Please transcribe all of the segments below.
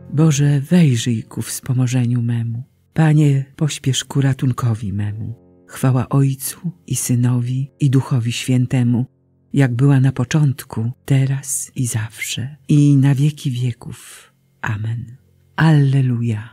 Boże, wejrzyj ku wspomożeniu memu. Panie, pośpiesz ku ratunkowi memu. Chwała Ojcu i Synowi i Duchowi Świętemu, jak była na początku, teraz i zawsze, i na wieki wieków. Amen. Alleluja.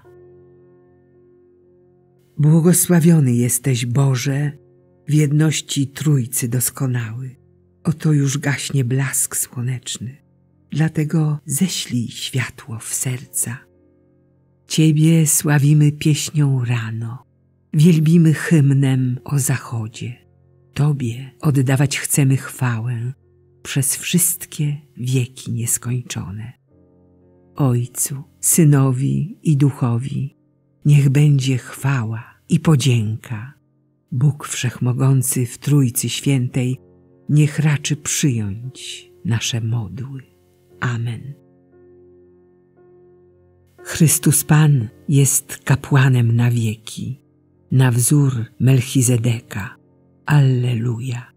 Błogosławiony jesteś, Boże, w jedności Trójcy doskonały. Oto już gaśnie blask słoneczny, dlatego ześlij światło w serca. Ciebie sławimy pieśnią rano, wielbimy hymnem o zachodzie. Tobie oddawać chcemy chwałę przez wszystkie wieki nieskończone. Ojcu, Synowi i Duchowi niech będzie chwała i podzięka. Bóg Wszechmogący w Trójcy Świętej niech raczy przyjąć nasze modły. Amen. Chrystus Pan jest kapłanem na wieki, na wzór Melchizedeka. Alleluja.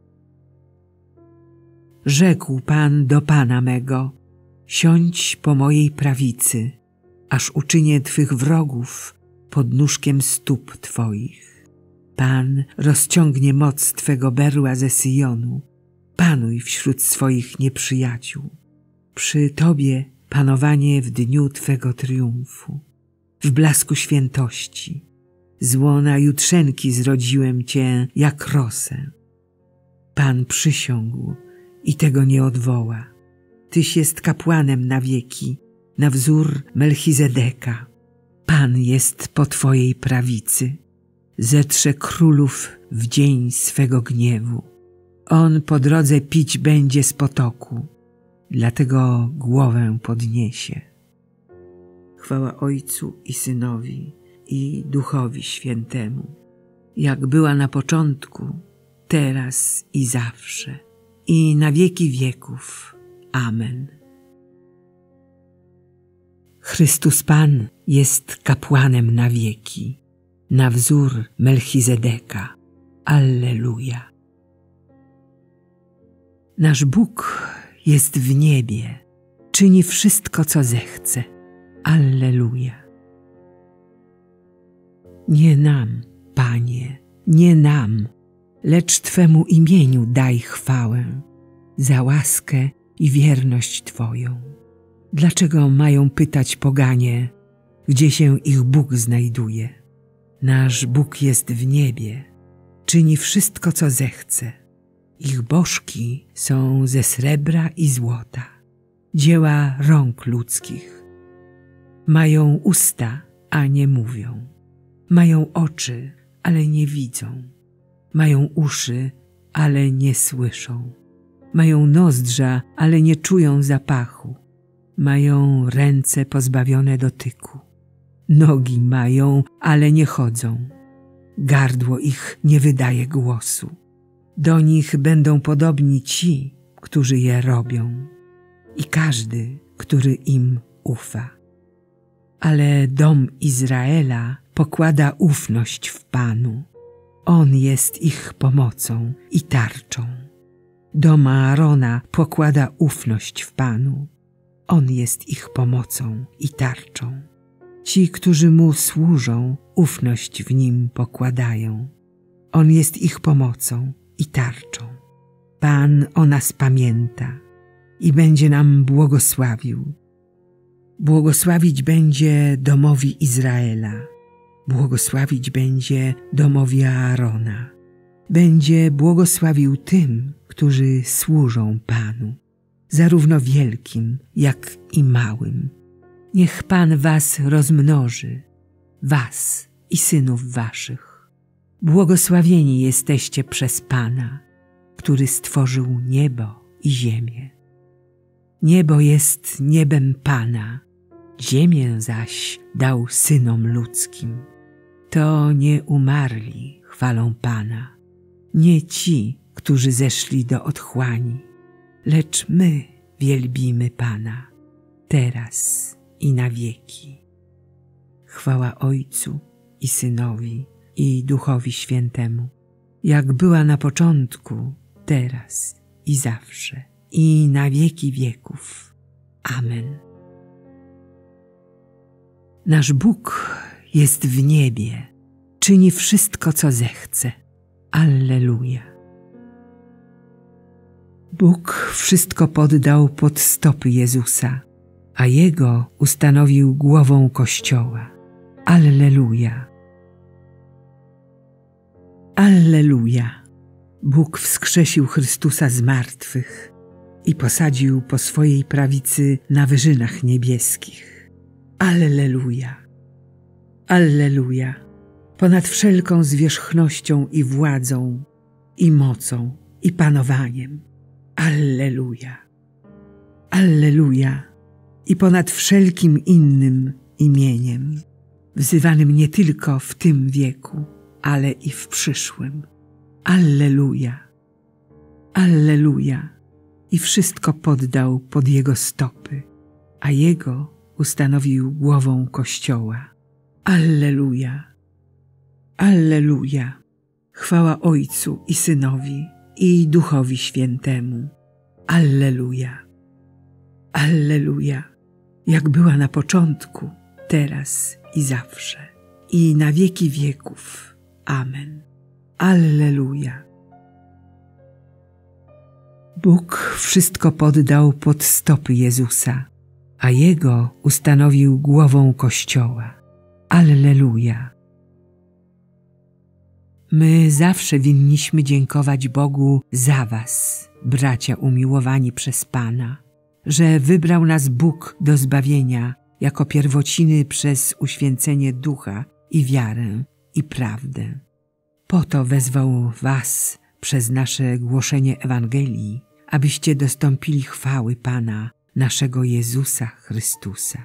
Rzekł Pan do Pana mego: siądź po mojej prawicy, aż uczynię Twych wrogów podnóżkiem stóp Twoich. Pan rozciągnie moc Twego berła ze Syjonu. Panuj wśród swoich nieprzyjaciół. Przy Tobie panowanie w dniu Twego triumfu. W blasku świętości z łona jutrzenki zrodziłem Cię jak rosę. Pan przysiągł i tego nie odwoła. Tyś jest kapłanem na wieki, na wzór Melchizedeka. Pan jest po Twojej prawicy. Zetrze królów w dzień swego gniewu. On po drodze pić będzie z potoku, dlatego głowę podniesie. Chwała Ojcu i Synowi i Duchowi Świętemu, jak była na początku, teraz i zawsze, i na wieki wieków. Amen. Chrystus Pan jest kapłanem na wieki, na wzór Melchizedeka. Alleluja. Nasz Bóg jest w niebie, czyni wszystko, co zechce. Alleluja. Nie nam, Panie, nie nam, lecz Twemu imieniu daj chwałę za łaskę i wierność Twoją. Dlaczego mają pytać poganie, gdzie się ich Bóg znajduje? Nasz Bóg jest w niebie, czyni wszystko, co zechce. Ich bożki są ze srebra i złota, dzieła rąk ludzkich. Mają usta, a nie mówią. Mają oczy, ale nie widzą. Mają uszy, ale nie słyszą. Mają nozdrza, ale nie czują zapachu. Mają ręce pozbawione dotyku. Nogi mają, ale nie chodzą. Gardło ich nie wydaje głosu. Do nich będą podobni ci, którzy je robią, i każdy, który im ufa. Ale dom Izraela pokłada ufność w Panu. On jest ich pomocą i tarczą. Dom Aarona pokłada ufność w Panu. On jest ich pomocą i tarczą. Ci, którzy Mu służą, ufność w Nim pokładają. On jest ich pomocą i tarczą. Pan o nas pamięta i będzie nam błogosławił. Błogosławić będzie domowi Izraela. Błogosławić będzie domowi Aarona. Będzie błogosławił tym, którzy służą Panu, zarówno wielkim, jak i małym. Niech Pan was rozmnoży, was i synów waszych. Błogosławieni jesteście przez Pana, który stworzył niebo i ziemię. Niebo jest niebem Pana, ziemię zaś dał synom ludzkim. To nie umarli chwalą Pana, nie ci, którzy zeszli do otchłani, lecz my wielbimy Pana, teraz i na wieki. Chwała Ojcu i Synowi i Duchowi Świętemu, jak była na początku, teraz i zawsze, i na wieki wieków. Amen. Nasz Bóg jest w niebie, czyni wszystko, co zechce. Alleluja. Bóg wszystko poddał pod stopy Jezusa, a Jego ustanowił głową Kościoła. Alleluja. Alleluja. Bóg wskrzesił Chrystusa z martwych i posadził po swojej prawicy na wyżynach niebieskich. Alleluja. Alleluja. Ponad wszelką zwierzchnością i władzą, i mocą, i panowaniem. Alleluja. Alleluja. I ponad wszelkim innym imieniem, wzywanym nie tylko w tym wieku, ale i w przyszłym. Alleluja. Alleluja. I wszystko poddał pod Jego stopy, a Jego ustanowił głową Kościoła. Alleluja. Alleluja. Chwała Ojcu i Synowi i Duchowi Świętemu. Alleluja. Alleluja. Jak była na początku, teraz i zawsze, i na wieki wieków. Amen. Alleluja. Bóg wszystko poddał pod stopy Jezusa, a Jego ustanowił głową Kościoła. Alleluja. My zawsze winniśmy dziękować Bogu za was, bracia umiłowani przez Pana, że wybrał nas Bóg do zbawienia jako pierwociny przez uświęcenie ducha i wiarę i prawdę. Po to wezwał was przez nasze głoszenie Ewangelii, abyście dostąpili chwały Pana, naszego Jezusa Chrystusa.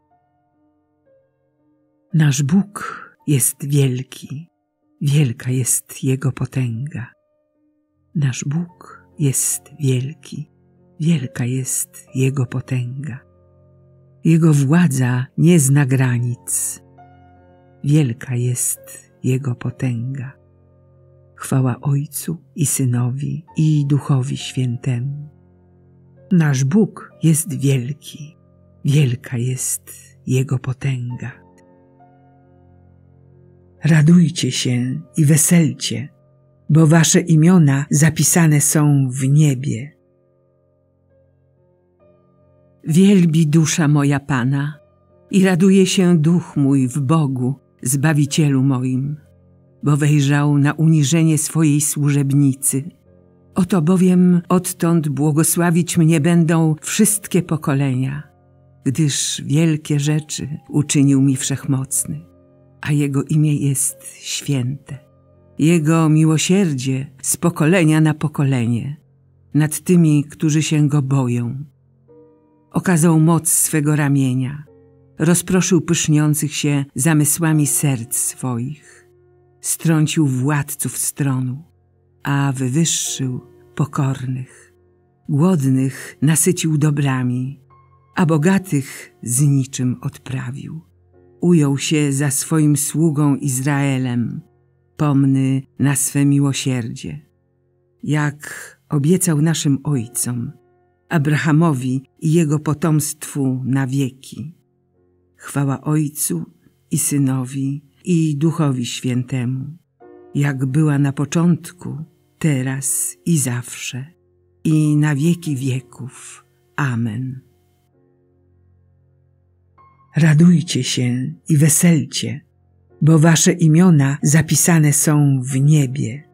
Nasz Bóg jest wielki, wielka jest Jego potęga. Nasz Bóg jest wielki, wielka jest Jego potęga. Jego władza nie zna granic. Wielka jest Jego potęga. Chwała Ojcu i Synowi i Duchowi Świętemu. Nasz Bóg jest wielki, wielka jest Jego potęga. Radujcie się i weselcie, bo wasze imiona zapisane są w niebie. Wielbi dusza moja Pana i raduje się duch mój w Bogu, Zbawicielu moim, bo wejrzał na uniżenie swojej służebnicy. Oto bowiem odtąd błogosławić mnie będą wszystkie pokolenia, gdyż wielkie rzeczy uczynił mi Wszechmocny, a Jego imię jest święte. Jego miłosierdzie z pokolenia na pokolenie nad tymi, którzy się Go boją. Okazał moc swego ramienia, rozproszył pyszniących się zamysłami serc swoich, strącił władców stronu, a wywyższył pokornych. Głodnych nasycił dobrami, a bogatych z niczym odprawił. Ujął się za swoim sługą Izraelem, pomny na swe miłosierdzie, jak obiecał naszym ojcom, Abrahamowi i jego potomstwu na wieki. Chwała Ojcu i Synowi i Duchowi Świętemu, jak była na początku, teraz i zawsze, i na wieki wieków. Amen. Radujcie się i weselcie, bo wasze imiona zapisane są w niebie.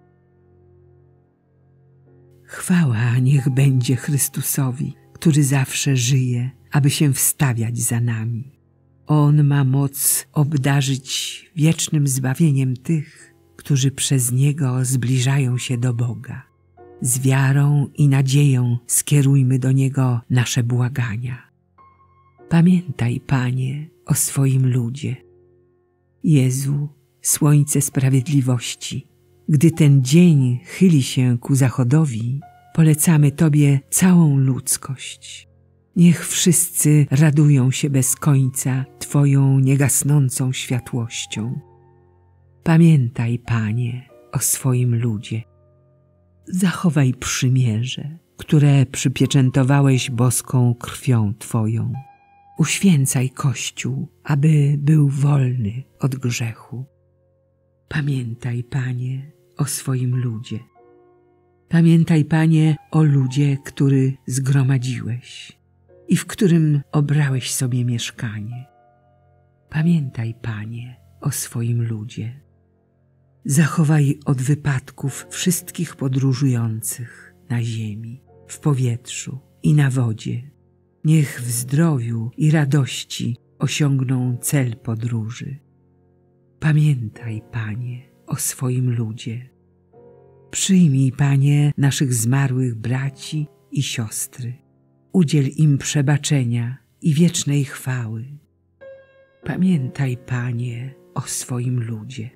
Chwała niech będzie Chrystusowi, który zawsze żyje, aby się wstawiać za nami. On ma moc obdarzyć wiecznym zbawieniem tych, którzy przez Niego zbliżają się do Boga. Z wiarą i nadzieją skierujmy do Niego nasze błagania. Pamiętaj, Panie, o swoim ludzie. Jezu, słońce sprawiedliwości, gdy ten dzień chyli się ku zachodowi, polecamy Tobie całą ludzkość. Niech wszyscy radują się bez końca Twoją niegasnącą światłością. Pamiętaj, Panie, o swoim ludzie. Zachowaj przymierze, które przypieczętowałeś boską krwią Twoją. uświęcaj Kościół, aby był wolny od grzechu. Pamiętaj, Panie, o swoim ludzie. Pamiętaj, Panie, o ludzie, który zgromadziłeś i w którym obrałeś sobie mieszkanie. Pamiętaj, Panie, o swoim ludzie. Zachowaj od wypadków wszystkich podróżujących na ziemi, w powietrzu i na wodzie. Niech w zdrowiu i radości osiągną cel podróży. Pamiętaj, Panie, o swoim ludzie. Przyjmij, Panie, naszych zmarłych braci i siostry. Udziel im przebaczenia i wiecznej chwały. Pamiętaj, Panie, o swoim ludzie.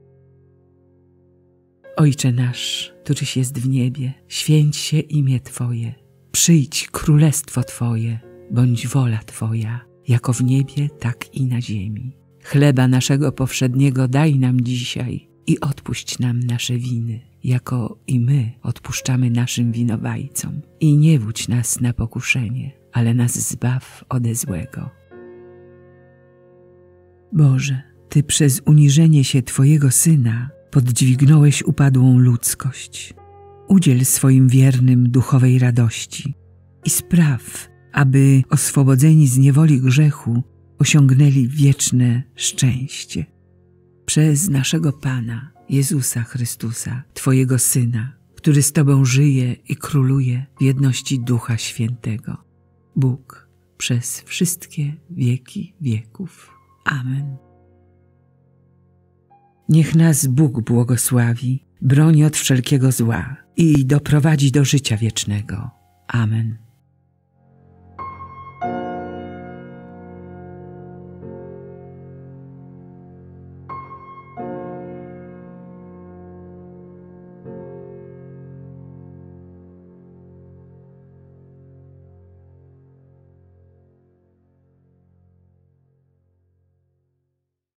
Ojcze nasz, któryś jest w niebie, święć się imię Twoje. Przyjdź królestwo Twoje, bądź wola Twoja, jako w niebie, tak i na ziemi. Chleba naszego powszedniego daj nam dzisiaj i odpuść nam nasze winy, jako i my odpuszczamy naszym winowajcom. I nie wódź nas na pokuszenie, ale nas zbaw ode złego. Boże, Ty przez uniżenie się Twojego Syna poddźwignąłeś upadłą ludzkość. Udziel swoim wiernym duchowej radości i spraw, aby oswobodzeni z niewoli grzechu osiągnęli wieczne szczęście. Przez naszego Pana, Jezusa Chrystusa, Twojego Syna, który z Tobą żyje i króluje w jedności Ducha Świętego. Bóg przez wszystkie wieki wieków. Amen. Niech nas Bóg błogosławi, broni od wszelkiego zła i doprowadzi do życia wiecznego. Amen.